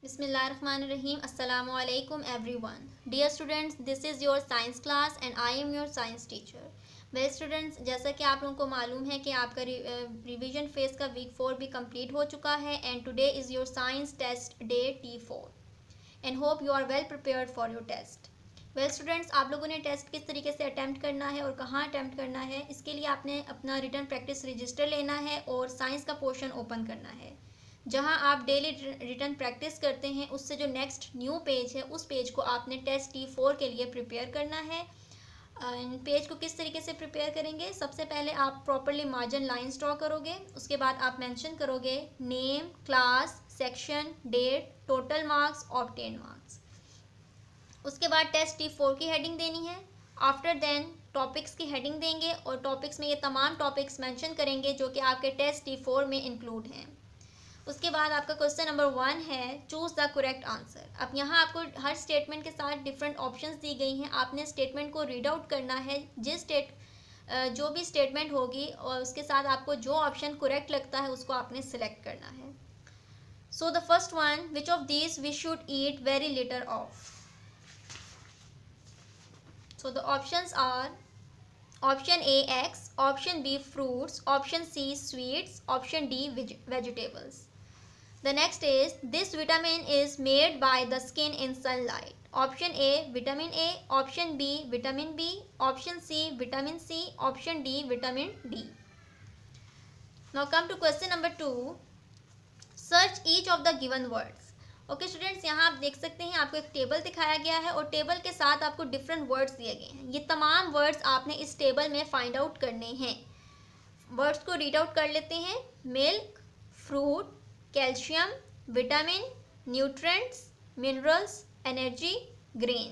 Bismillahirrahmanirrahim. Assalamu alaikum everyone. Dear students, this is your science class and I am your science teacher. Well students, जैसा कि आप लोगों को मालूम है कि आपका रिवीजन फेज का वीक 4 भी कंप्लीट हो चुका है and today is your science test day T4 and hope you are well prepared for your test. Well students, आप लोगों ने टेस्ट किस तरीके से अटैम्प्ट करना है और कहाँ अटैम्प्ट करना है, इसके लिए आपने अपना रिटन प्रैक्टिस रजिस्टर लेना है और साइंस का पोर्शन ओपन करना है। जहां आप डेली रिटन प्रैक्टिस करते हैं उससे जो नेक्स्ट न्यू पेज है उस पेज को आपने टेस्ट T4 के लिए प्रिपेयर करना है। पेज को किस तरीके से प्रिपेयर करेंगे, सबसे पहले आप प्रॉपरली मार्जिन लाइंस ड्रॉ करोगे, उसके बाद आप मेंशन करोगे name, class, section, date, total marks, obtain marks. उसके बाद टेस्ट T4 की हेडिंग देनी है। आफ्टर देन टॉपिक्स की हेडिंग देंगे और टॉपिक्स में ये तमाम टॉपिक्स मेंशन करेंगे जो कि आपके टेस्ट T4 में इंक्लूड हैं। उसके बाद आपका क्वेश्चन नंबर 1 है चूज़ द करेक्ट आंसर। अब यहाँ आपको हर स्टेटमेंट के साथ डिफरेंट ऑप्शंस दी गई हैं, आपने स्टेटमेंट को रीड आउट करना है। जो भी स्टेटमेंट होगी और उसके साथ आपको जो ऑप्शन करेक्ट लगता है उसको आपने सिलेक्ट करना है। So the first one, which of these we should eat very little of. So the options are option A eggs, option B fruits, option C sweets, option D vegetables. The next is this vitamin is made by the skin in sunlight. Option A vitamin A, option B vitamin B, option C vitamin C, option D vitamin D. Now come to question number 2. Search each of the given words. Okay students, यहाँ आप देख सकते हैं आपको एक table दिखाया गया है और टेबल के साथ आपको डिफरेंट वर्ड्स दिए गए हैं। ये तमाम वर्ड्स आपने इस टेबल में फाइंड आउट करने हैं। वर्ड्स को रीड आउट कर लेते हैं। Milk, fruit, calcium, vitamin, nutrients, minerals, energy, grain.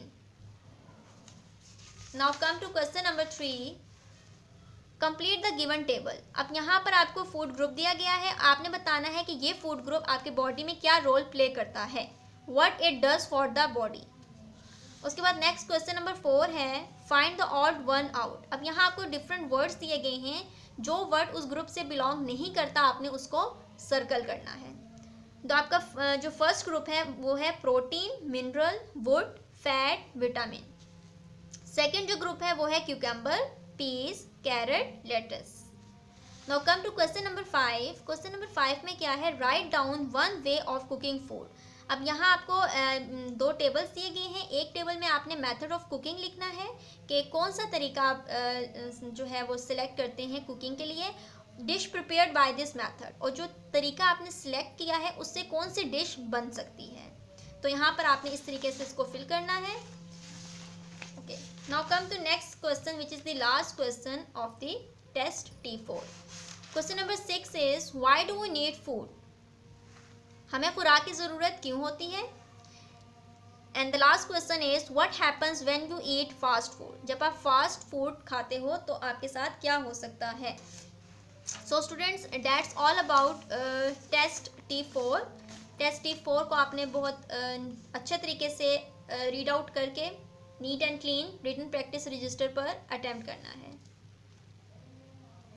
Now come to question number 3, complete the given table. अब यहाँ पर आपको फूड ग्रुप दिया गया है, आपने बताना है कि ये फूड ग्रुप आपके बॉडी में क्या रोल प्ले करता है, what it does for the body. उसके बाद नेक्स्ट क्वेश्चन नंबर 4 है find the odd one out. अब यहाँ आपको डिफरेंट वर्ड्स दिए गए हैं, जो वर्ड उस ग्रुप से बिलोंग नहीं करता आपने उसको सर्कल करना है। तो आपका जो फर्स्ट ग्रुप है वो है protein, mineral, wood, fat, vitamin. Second जो ग्रुप है वो है cucumber, peas, carrot, lettuce. Now come to question number 5। Question number 5 में क्या है, right down one way of cooking food. अब यहाँ आपको दो टेबल्स दिए गए हैं। एक टेबल में आपने मेथड ऑफ कुकिंग लिखना है कि कौन सा तरीका आप जो है वो सिलेक्ट करते हैं कुकिंग के लिए, dish prepared by this method, और जो तरीका आपने सिलेक्ट किया है उससे कौन सी डिश बन सकती है। तो यहाँ पर आपने इस तरीके से इसको फिल करना है। Okay, now come to next question which is the last question of the test T4। Question number 6 is why do we need food. हमें खुराक की ज़रूरत क्यों होती है। And the last question is what happens when you eat fast food. जब आप fast food खाते हो तो आपके साथ क्या हो सकता है। So students, that's all about test T4। Test T4 को आपने बहुत अच्छे तरीके से रीड आउट करके neat and clean written practice register पर अटेम्प्ट करना है।